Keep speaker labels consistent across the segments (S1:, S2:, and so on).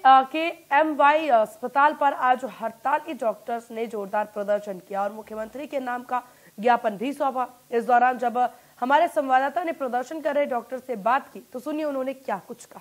S1: के MY अस्पताल पर आज हड़ताली डॉक्टर्स ने जोरदार प्रदर्शन किया और मुख्यमंत्री के नाम का ज्ञापन भी सौंपा। इस दौरान जब हमारे संवाददाता ने प्रदर्शन कर रहे डॉक्टर से बात की तो सुनिए उन्होंने क्या कुछ कहा।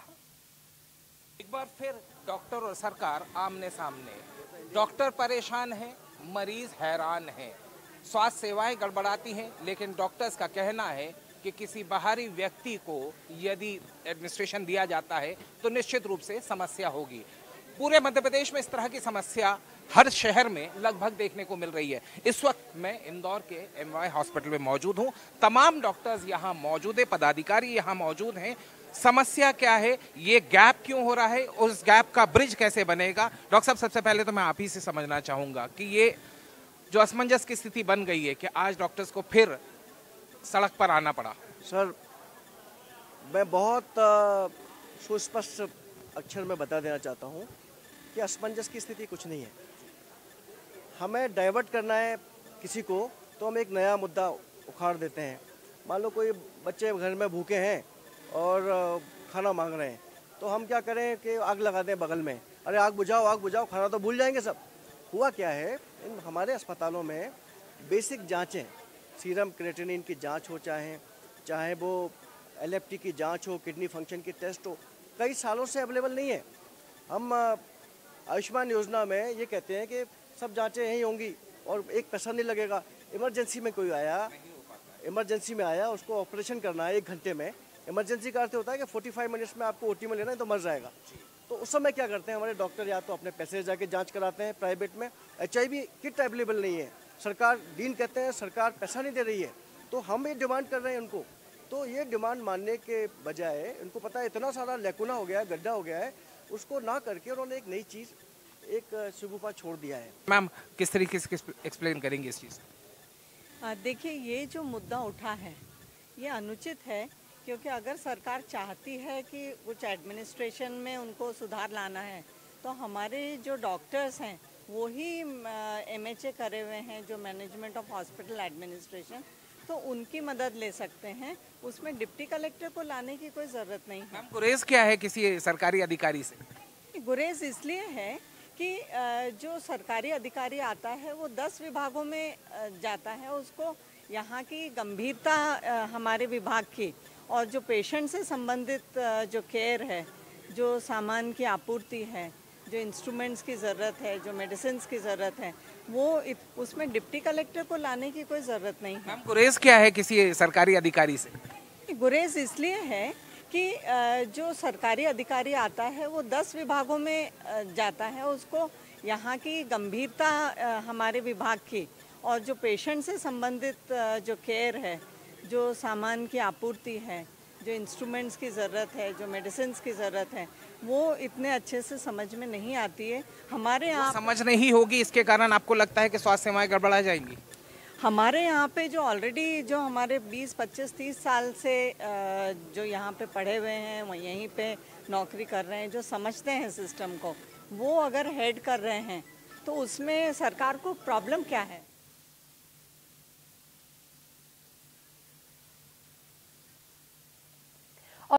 S2: एक बार फिर डॉक्टर और सरकार आमने सामने। डॉक्टर परेशान है, मरीज हैरान है, स्वास्थ्य सेवाएं गड़बड़ाती हैं, लेकिन डॉक्टर्स का कहना है कि किसी बाहरी व्यक्ति को यदि एडमिनिस्ट्रेशन दिया जाता है तो निश्चित रूप से समस्या होगी। पूरे मध्य प्रदेश में इस तरह की समस्या हर शहर में लगभग देखने को मिल रही है। इस वक्त मैं इंदौर के MY हॉस्पिटल में मौजूद हूं। तमाम डॉक्टर्स यहां मौजूद है, पदाधिकारी यहां मौजूद हैं। समस्या क्या है, ये गैप क्यों हो रहा है, उस गैप का ब्रिज कैसे बनेगा। डॉक्टर साहब, सबसे पहले तो मैं आप ही से समझना चाहूंगा कि ये जो असमंजस की स्थिति बन गई है कि आज डॉक्टर्स को फिर सड़क पर आना पड़ा।
S3: सर, मैं बहुत सुस्पष्ट अक्षर में बता देना चाहता हूं कि असमंजस की स्थिति कुछ नहीं है। हमें डाइवर्ट करना है किसी को तो हम एक नया मुद्दा उखाड़ देते हैं। मान लो कोई बच्चे घर में भूखे हैं और खाना मांग रहे हैं तो हम क्या करें कि आग लगा दें बगल में, अरे आग बुझाओ, खाना तो भूल जाएंगे सब। हुआ क्या है, इन हमारे अस्पतालों में बेसिक जांचें, सीरम क्रिएटिनिन की जांच हो, चाहे वो LFT की जांच हो, किडनी फंक्शन की टेस्ट हो, कई सालों से अवेलेबल नहीं है। हम आयुष्मान योजना में ये कहते हैं कि सब जांचें यहीं होंगी और एक पैसा नहीं लगेगा। इमरजेंसी में कोई आया, इमरजेंसी में आया, उसको ऑपरेशन करना है 1 घंटे में। इमरजेंसी का अर्थ होता है कि 45 मिनट्स में आपको OT में लेना है तो मर जाएगा। तो उस समय क्या करते हैं हमारे डॉक्टर, या तो अपने पैसे जाके जांच कराते हैं प्राइवेट में। HIV किट अवेलेबल नहीं है, सरकार डीन कहते हैं सरकार पैसा नहीं दे रही है, तो हम ये डिमांड कर रहे हैं उनको। तो ये डिमांड मानने के बजाय, इनको पता है इतना सारा लैकुना हो गया है, गड्ढा हो गया है, उसको ना करके उन्होंने एक नई चीज़, एक शगुफा छोड़ दिया है।
S2: मैम, किस तरीके से एक्सप्लेन करेंगे इस चीज़?
S4: देखिए, ये जो मुद्दा उठा है ये अनुचित है, क्योंकि अगर सरकार चाहती है कि कुछ एडमिनिस्ट्रेशन में उनको सुधार लाना है तो हमारे जो डॉक्टर्स हैं वो ही MHA करे हुए हैं, जो मैनेजमेंट ऑफ हॉस्पिटल एडमिनिस्ट्रेशन, तो उनकी मदद ले सकते हैं। उसमें डिप्टी कलेक्टर को लाने की कोई ज़रूरत नहीं है।
S2: मैम, गुरेज क्या है किसी सरकारी अधिकारी से?
S4: गुरेज इसलिए है कि जो सरकारी अधिकारी आता है वो 10 विभागों में जाता है, उसको यहाँ की गंभीरता हमारे विभाग की और जो पेशेंट से संबंधित जो केयर है, जो सामान की आपूर्ति है, जो इंस्ट्रूमेंट्स की ज़रूरत है, जो मेडिसिन की ज़रूरत है, वो उसमें डिप्टी कलेक्टर को लाने की कोई ज़रूरत नहीं है।
S2: मैम, गुरेज क्या है किसी सरकारी अधिकारी से?
S4: गुरेज इसलिए है कि जो सरकारी अधिकारी आता है वो 10 विभागों में जाता है, उसको यहाँ की गंभीरता हमारे विभाग की और जो पेशेंट से संबंधित जो केयर है, जो सामान की आपूर्ति है, जो इंस्ट्रूमेंट्स की ज़रूरत है, जो मेडिसिन की ज़रूरत है, वो इतने अच्छे से समझ में नहीं आती है। हमारे यहाँ
S2: समझ नहीं होगी, इसके कारण आपको लगता है कि स्वास्थ्य सेवाएं गड़बड़ा जाएंगी?
S4: हमारे यहाँ पे जो ऑलरेडी जो हमारे 20, 25, 30 साल से जो यहाँ पे पढ़े हुए हैं, वो यहीं पे नौकरी कर रहे हैं, जो समझते हैं सिस्टम को, वो अगर हेड कर रहे हैं तो उसमें सरकार को प्रॉब्लम क्या है?